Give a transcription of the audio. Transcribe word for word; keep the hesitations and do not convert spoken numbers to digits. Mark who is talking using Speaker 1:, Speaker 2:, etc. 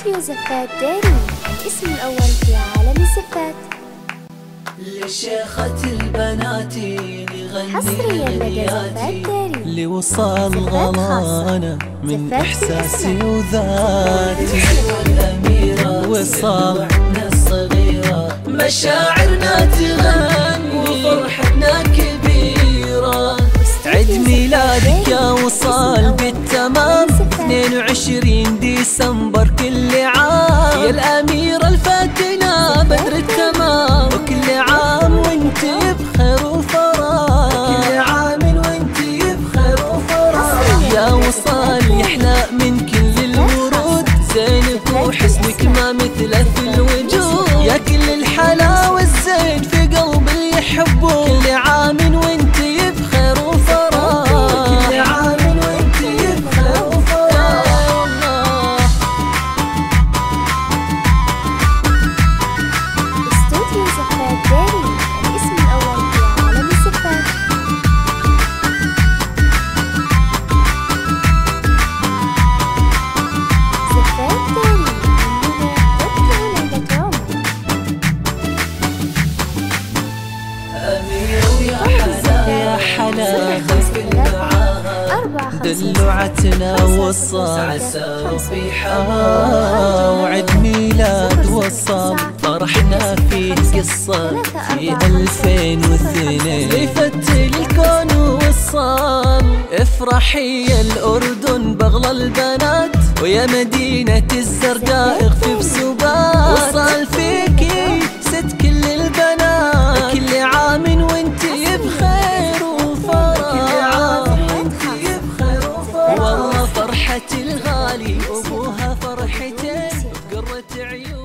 Speaker 1: استوديو زفات ديري، الاسم الأول في عالم الزفات.
Speaker 2: لشيخة البنات
Speaker 1: حصريا لدى زفات ديري
Speaker 2: لوصال غلانة من إحساسي وذاتي والأميرة وصال الصغيرة، مشاعرنا تغني وفرحتنا كبيرة. عيد ميلادك يا وصال بالتمام اثنين وعشرين ديسمبر كل عام، يا الأميرة الفاتنة بدر التمام، وكل عام وانت بخير وفراح، كل عام وانت بخير وفراح. يا وصال يحلى من كل الورود زينك وحسنك ما مثله في الوجود، يا كل الحلا والزين في قلب اللي يحبوك، كل عام وانت بخير وفراح، كل عام وانت بخير وفراح.
Speaker 1: استوديو زفات ديري، الاسم الأول في عالم الزفات. زفات ديري، إننا تدخل عند
Speaker 2: أمير ويا حلا يا حلا خلف معاها دلوعتنا وصال صبيحة، وعد ميلاد وصال فرحنا فيه قصة في ألفين واثنين، يفتل الكون وصال. افرحي يا الأردن بغلى البنات، ويا مدينة الزرقاء اخفي بسبات، وصال فيكي ست كل البنات، كل عام وانتي بخير وفرح، كل عام وانتي بخير وفرح. والله فرحة الغالي أبوها فرحتين قرة عيون.